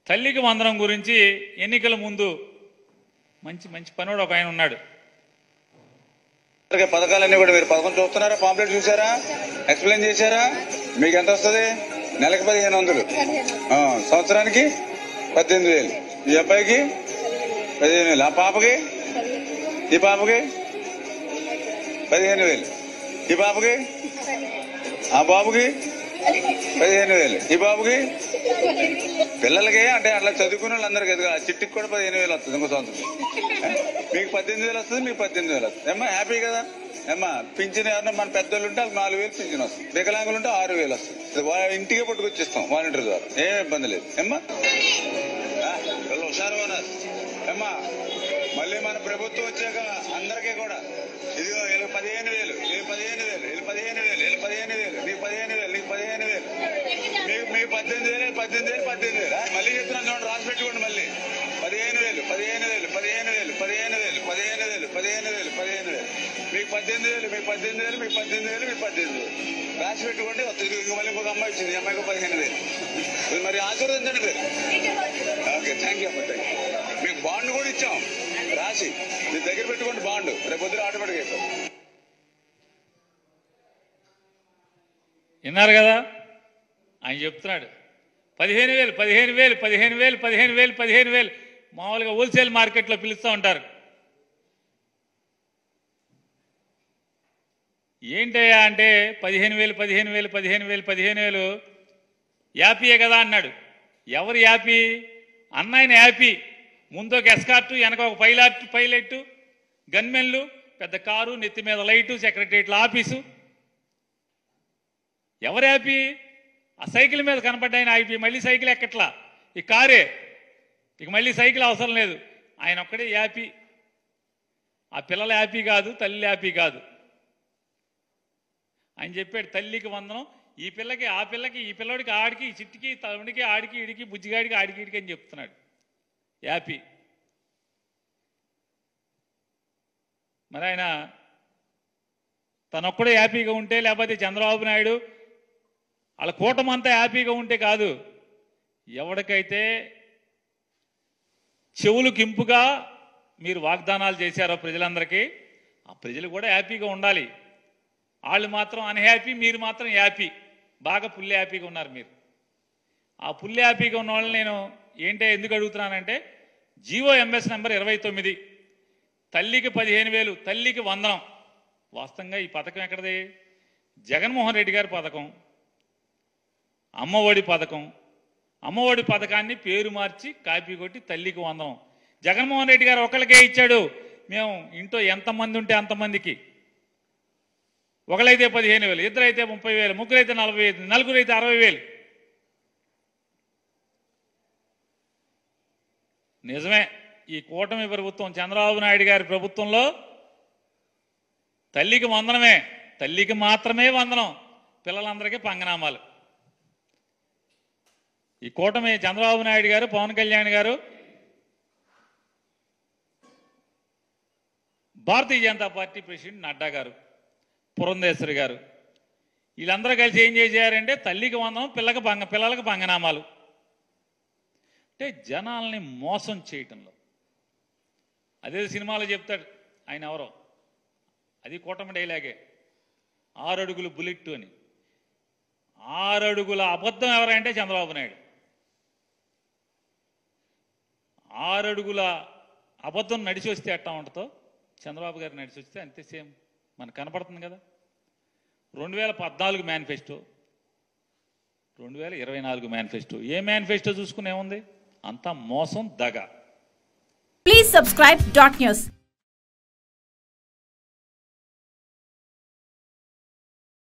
తల్లికి వందనం గురించి ఎన్నికల ముందు మంచి మంచి పనుడు ఒక ఆయన ఉన్నాడు. పథకాలన్నీ కూడా మీరు పథకం చూస్తున్నారా? పాంప్లెట్ చూసారా? ఎక్స్ప్లెయిన్ చేశారా? మీకు ఎంత వస్తుంది? నెలకి 1500, సంవత్సరానికి 18,000. ఈ అబ్బాయికి 15,000, ఆ పాపకి, ఈ పాపకి 15,000, ఈ పాపకి, ఆ బాబుకి 15,000, ఈ బాబుకి. పిల్లలకి అంటే అట్లా చదువుకునే వాళ్ళందరికీ ఎదుగు చిట్టికి కూడా 15,000 వస్తుంది ఇంకో సంవత్సరం. మీకు 18,000 వస్తుంది, మీకు 18,000 వస్తుంది. ఏమ్మా హ్యాపీ కదా? ఏమ్మా పింఛన్ ఎవరన్నా మన పెద్దోళ్ళు ఉంటే 4,000 పింఛన్ వస్తుంది. వికలాంగులు ఉంటే 6,000 వస్తుంది. ఇంటికే పట్టుకొచ్చిస్తాం వాలంటీర్ ద్వారా, ఏం ఇబ్బంది లేదు. ఏమ్మా హుషారు బోనస్. ఏమ్మా మళ్ళీ మన ప్రభుత్వం వచ్చాక అందరికీ కూడా ఇదిగో వీళ్ళకి 15,000, వీళ్ళు 15,000, వీళ్ళు 15,000, వీళ్ళు 15,000, నీకు 15,000, నీకు 15,000, మీకు 18,000, 18,000, 18,000. మళ్ళీ చెప్తున్నాను చూడండి, రాసి పెట్టుకోండి. మళ్ళీ 15,000, 15,000, 15,000, 15,000, 15,000, 15,000, 15,000, మీకు 18,000, మీకు 18,000, మీకు 18,000, మీకు 18,000 రాసి పెట్టుకోండి. వస్తుంది. మళ్ళీ ఇంకొక అమ్మాయి వచ్చింది, ఈ అమ్మాయికి 15,000. మరి ఆశీర్వదించండి మీరు. ఓకే, థ్యాంక్ యూ అమ్మ. మీకు బాండ్ కూడా ఇచ్చాం రాసి, మీ దగ్గర పెట్టుకోండి బాండ్. రేపు పొద్దున ఆటోమేటిక్ అయిపోతుంది. విన్నారు కదా ఆయన చెప్తున్నాడు. 15,000, 15,000, 15,000, 15,000, 15,000 మామూలుగా హోల్సేల్ మార్కెట్లో పిలుస్తూ ఉంటారు. ఏంటయ్యా అంటే 15,000, 15,000, 15,000, 15,000 యాపీయే కదా అన్నాడు. ఎవరు యాపీ? అన్నాయన యాపీ. ముందు ఒక ఎస్కార్టు, వెనక ఒక పైలట్, గన్మెన్లు, పెద్ద కారు, నెత్తి మీద లైటు, సెక్రటరియట్ల ఆఫీసు. ఎవరు యాపీ? ఆ సైకిల్ మీద కనపడ్డాయన ఆపి. మళ్ళీ సైకిల్ ఎక్కట్లా, ఈ కారే. ఇక మళ్ళీ సైకిల్ అవసరం లేదు, ఆయన ఒక్కడే యాపీ. ఆ పిల్లల యాపీ కాదు, తల్లి యాపీ కాదు. ఆయన చెప్పాడు తల్లికి వందనం, ఈ పిల్లకి, ఆ పిల్లకి, ఈ పిల్లడికి, ఆడికి, ఈ చిట్టికి, తమ్ముడికి, ఆడికి, ఇడికి, బుజ్జిగాడికి, ఆడికి, ఇడికి అని చెప్తున్నాడు యాపీ. మరి ఆయన తనొక్కడే హ్యాపీగా ఉంటే, లేకపోతే చంద్రబాబు నాయుడు వాళ్ళ కూటమంతా హ్యాపీగా ఉంటే కాదు. ఎవరికైతే చెవులకు ఇంపుగా మీరు వాగ్దానాలు చేశారో ప్రజలందరికీ, ఆ ప్రజలు కూడా హ్యాపీగా ఉండాలి. వాళ్ళు మాత్రం అన్హ్యాపీ, మీరు మాత్రం హ్యాపీ. బాగా ఫుల్ హ్యాపీగా ఉన్నారు మీరు. ఆ ఫుల్ హ్యాపీగా ఉన్న వాళ్ళని నేను ఎందుకు అడుగుతున్నానంటే, GOMS నెంబర్ 29, తల్లికి 15,000, తల్లికి వందనం. వాస్తవంగా ఈ పథకం ఎక్కడది? జగన్మోహన్ రెడ్డి గారి పథకం, అమ్మఒడి పథకం. అమ్మఒడి పథకాన్ని పేరు మార్చి కాపీ కొట్టి తల్లికి వందనం. జగన్మోహన్ రెడ్డి గారు ఒకరికే ఇచ్చాడు. మేము ఇంట్లో ఎంతమంది ఉంటే అంతమందికి, ఒకళ్ళైతే 15,000, ఇద్దరైతే 30,000, ముగ్గురైతే 40,000, నలుగురైతే 60,000. నిజమే, ఈ కూటమి ప్రభుత్వం, చంద్రబాబు నాయుడు గారి ప్రభుత్వంలో తల్లికి వందనమే, తల్లికి మాత్రమే వందనం, పిల్లలందరికీ పంగనామాలు. ఈ కూటమి చంద్రబాబు నాయుడు గారు, పవన్ కళ్యాణ్ గారు, భారతీయ జనతా పార్టీ ప్రెసిడెంట్ నడ్డా గారు, పురంధేశ్వరి గారు, వీళ్ళందరూ కలిసి ఏం చేశారంటే తల్లికి వందనం, పిల్లలకు పంగనామాలు. అంటే జనాల్ని మోసం చేయటంలో. అదే సినిమాలో చెప్తాడు ఆయన ఎవరో, అది కూటమి డైలాగే, 6 అడుగులు బుల్లెట్ అని. 6 అడుగుల అబద్ధం ఎవరంటే చంద్రబాబు నాయుడు. 6 అడుగుల అబద్ధం నడిచి వస్తే ఎట్టా ఉంటుందో, చంద్రబాబు గారు నడిచి వస్తే అంతే సేమ్ మనకు కనపడుతుంది కదా. 2014 మేనిఫెస్టో, 2024 మేనిఫెస్టో. ఏ మేనిఫెస్టో చూసుకుని ఏముంది? అంతా మోసం, దగ. Please subscribe .news.